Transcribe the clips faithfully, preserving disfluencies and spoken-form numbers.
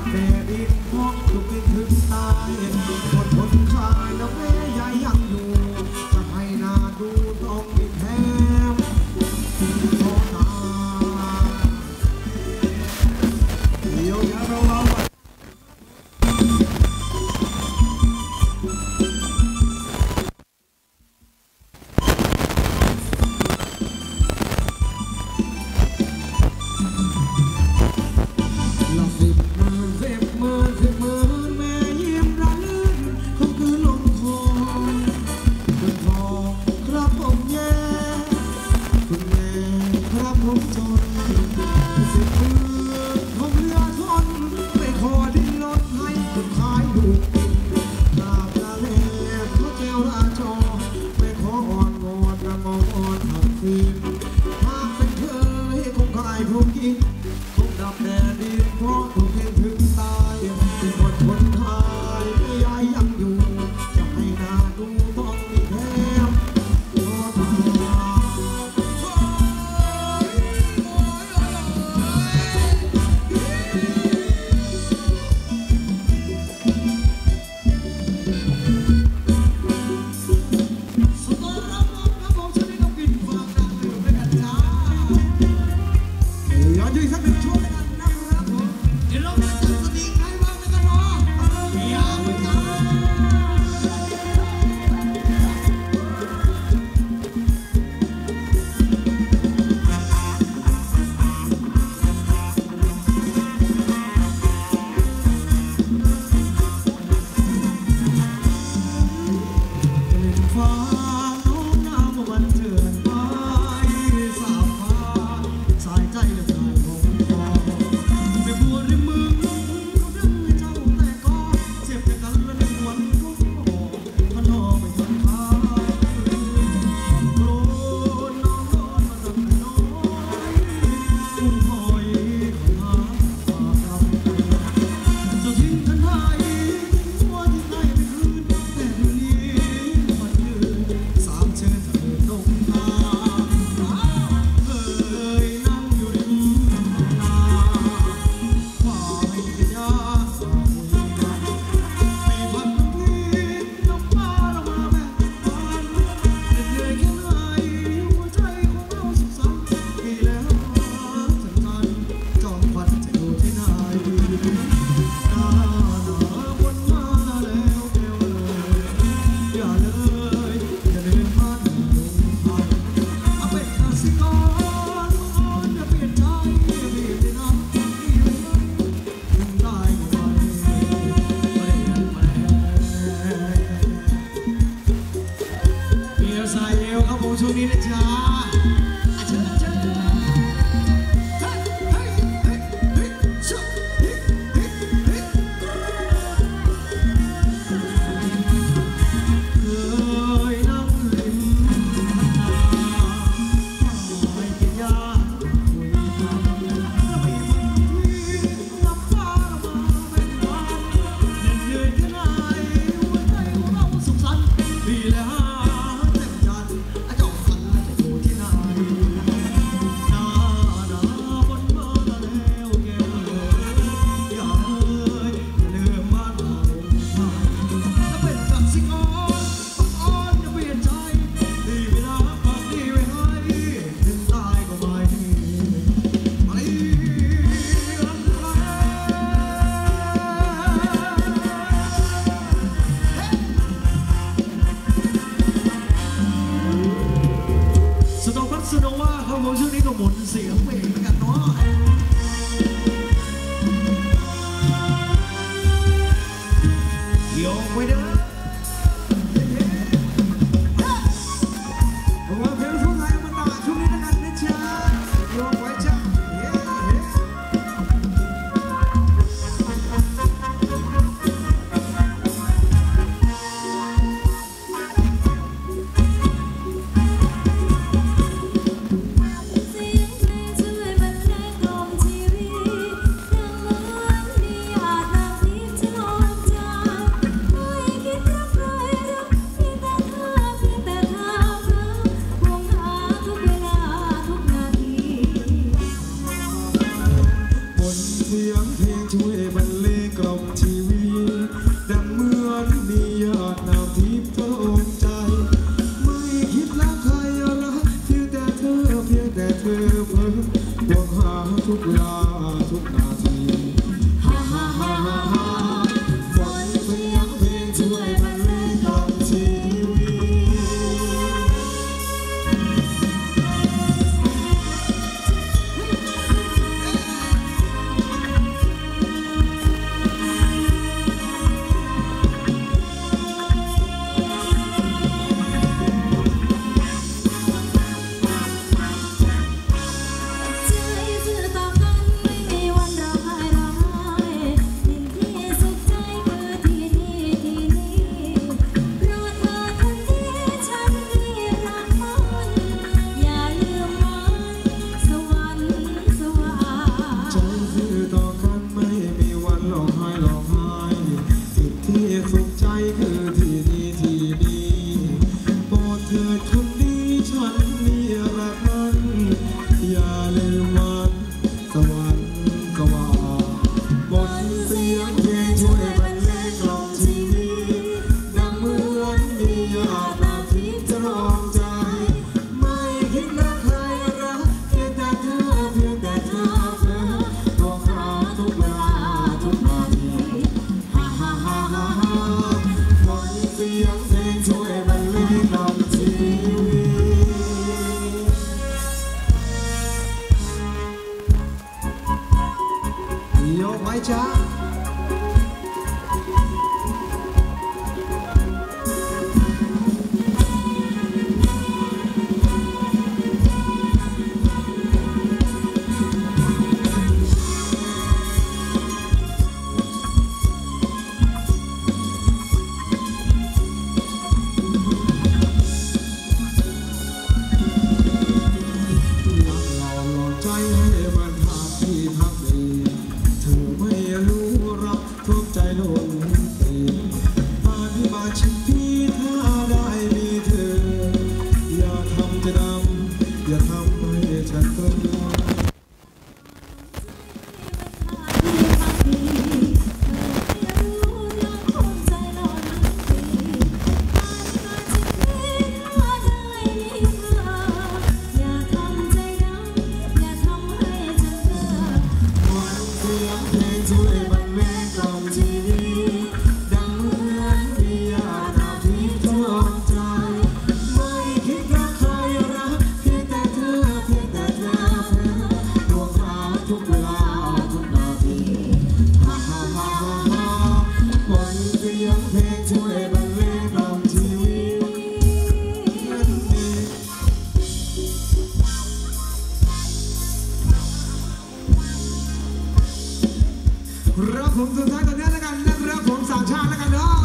แต่ดินพอกทุกดินถึงตายคนคนชายแล้วแม่ยายยังอยู่จะให้นาดูต้องมีแถมโซดาเดี๋ยวอย่าเราเราสิบหมื่นสิบหมื่นสิบหมื่นแม่ยิ้มระลื่นเขาคือลมโชเสียงเพลงช่วยบรรเลงกล่อมชีวิตดังเหมือนมียาตาทิพย์จะรองใจไม่คิดรักใครรักเพียงแต่เธอเพียงแต่เธอเธอบอกหาทุกเวลาทุกนาทีฮ่าฮ่าฮ่าฮ่าฮ่าฟังเสียงเพลงช่วยบรรเลงกล่อมชีวิตโยกไว้จ้ารับผมสุดท้ายตอนนี้แล้วกันนะครับผมสามชาติแล้วกันเนาะ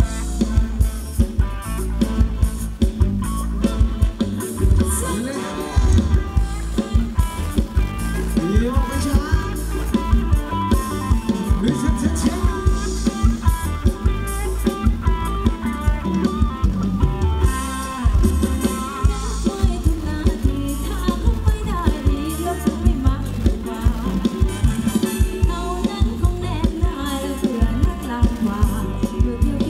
โยกไปช้าวิเศษเชียงอยู่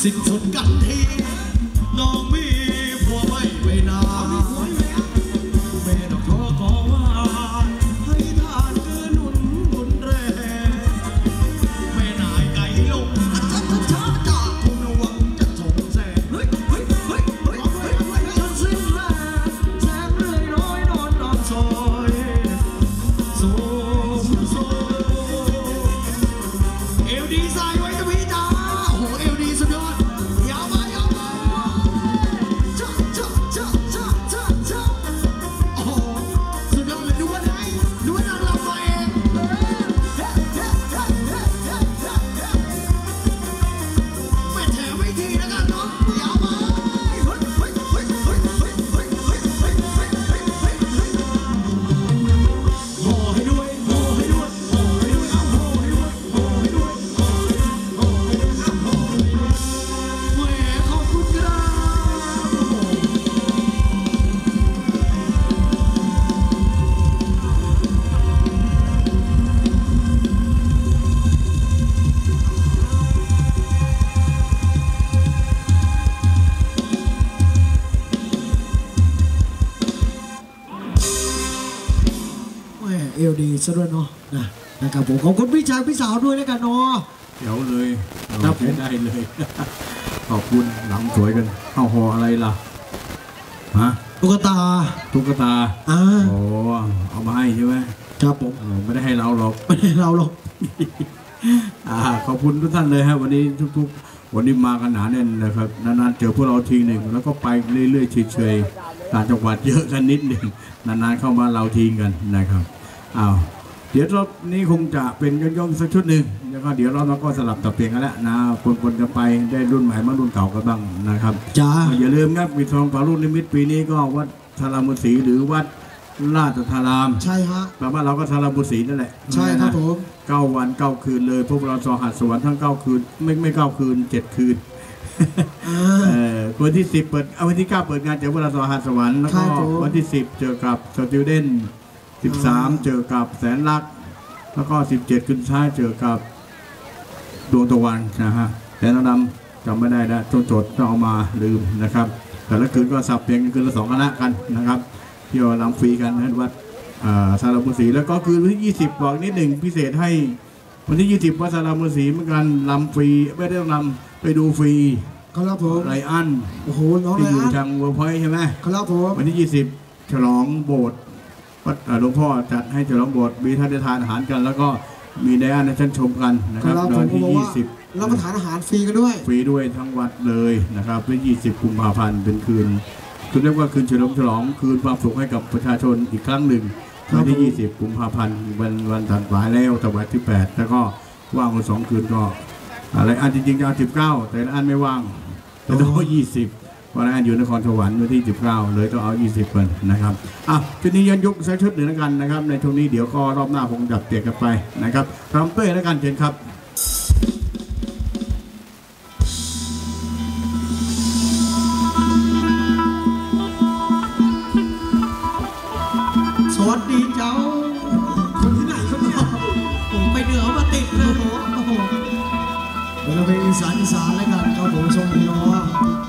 สิ้นสุดกันทีน้องมีผัวไม่ไปนานแม่ดอกทอขอว่าให้ทานเกินหนุนหนุนแรงแม่นายไก่ลงชัดชัดชัดจากคุณระวังจะสงแสงเฮ้ยเฮ้ยเฮ้ยเฮ้ยเฮ้ยฉันสิ้นแรงแสงเรื่อยน้อยนอนนอนซอยโซ่โซ่เอวดีใส่ไว้จะพี่จ้าโอ้โหเอวดีสุดยอดยาวมายาวมาจ้าจ้าจ้าจ้าจ้าจ้าโอ้โหสุดยอดเลยดูว่าไหนดูว่านางรำมาเองไม่แถมไม่ทีนะกันเนาะยาวมาเฮ้ยเฮ้ยเฮ้ยเฮ้ยเฮ้ยเฮ้ยเฮ้ยเฮ้ยเฮ้ยเฮ้ยเฮ้ยเฮ้ยห่อให้ด้วยห่อให้ด้วยห่อให้ด้วยเอาห่อให้ด้วยห่อให้ด้วยห่อให้ด้วยห่อให้ด้วยเอาห่อให้ด้วยแหมขอบคุณครับแหมเอวดีซะด้วยเนาะนะนะครับผมขอบคุณพี่ชายพี่สาวด้วยแล้วกันเนาะเดี๋ยวเลยครับผมได้เลย ขอบคุณหลังสวยกันเข้าหออะไรล่ะฮะตุ๊กตาตุ๊กตาอ่าโอ้เอามาให้ใช่ไหมครับผมเออไม่ได้ให้เราหรอกไม่ได้เราหรอกอ่าขอบคุณทุกท่านเลยครับวันนี้ทุกๆวันนี้มากันหนาแน่นนะครับนานๆเจอพวกเราทีหนึ่งแล้วก็ไปเรื่อยๆเฉยๆต่างจังหวัดเยอะกันนิดหนึ่งนานๆเข้ามาเราทีกันนะครับอ้าวเดี๋ยวรอบนี้คงจะเป็นย่องๆสักชุดหนึ่งแล้วก็เดี๋ยวเราก็สลับตับเปลี่ยนกันแล้วนะปนๆกันไปได้รุ่นใหม่มารุ่นเก่ากันบ้างนะครับจ้าอย่าลืมครับปิดทองฝังลูกนิมิตปีนี้ก็วัดธารามศรีหรือวัดราชธารามใช่ฮะแปลว่าเราก็ธารามศรีนั่นแหละใช่ครับผมเก้าวันเก้าคืนเลยพวกเราสหัสสวรรค์ทั้งเก้าคืนไม่ไม่เก้าคืนเจ็ดคืนอ่าเออวันที่สิบเปิดเอาวันที่เก้าเปิดงานเจอพวกเราสหัสสวรรค์แล้วครัก็บผมวันที่สิบเจอกับสติวเดนสิบสามเจอกับแสนลักษณ์แล้วก็สิบเจ็ดคืนท้ายเจอกับดวงตะวันนะฮะแต่น้องดำจำไม่ได้แล้วจนโจทย์ต้องเอามาลืมนะครับแต่ละคืนก็สับเปลี่ยนกันคืนละสองคณะกันนะครับที่เราลำฟรีกันนะวัดอ่าสารมุสีแล้วก็คือวันที่ยี่สิบบอกนิดหนึ่งพิเศษให้วันที่ยี่สิบวัดสารมุสีเหมือนกันลำฟรีไม่ได้ต้องลำไปดูฟรีครับผมไรอันโอ้โหน้องที่ไรอยู่อันทางเวิร์พอยต์ใช่ไหมครับผมวันที่ยี่สิบฉลองโบสถ์วัดอ่าหลวงพ่อจัดให้ฉลองโบสถ์มีท่านได้ทานอาหารกัน แล้วก็มีไดอาร์ในชั้นชมกันนะคครับรับในผมวันที่บอกยี่ว่าสิบรับประทานอาหารฟรีกันด้วยฟรีด้วยทั้งวัดเลยนะครับเป็นยี่สิบกุมภาพันธ์เป็นคืนคือเรียกว่าคืนเฉลิมฉลองคืนความสุขให้กับประชาชนอีกครั้งหนึ่งครับวันที่ยี่สิบกุมภาพันธ์วันวันถัดไปแล้วแต่วันที่แปดแล้วก็ว่างวันสองคืนก็อะไรอันจริงๆจะเอาสิบเก้าแต่ละอันไม่ว่างแต่ต้องยี่สิบวันนั้นอยู่นครสวรรค์วันที่สิบเก้าเลยต้องเอายี่สิบคนนะครับอ่ะชุดนี้ยันยุกใช้ชุดหนึ่งแล้วกันนะครับในช่วงนี้เดี๋ยวก็รอบหน้าผมจับเปลี่ยนกันไปนะครับรำเป้แล้วกันเชิญครับสวัสดีเจ้า คนที่ไหนคนเนี่ยผมไปเหนือมาติดเลยโอ้โหเดี๋ยวเราไปอีสานอีสานแล้วกันครับผมชมพี่น้อง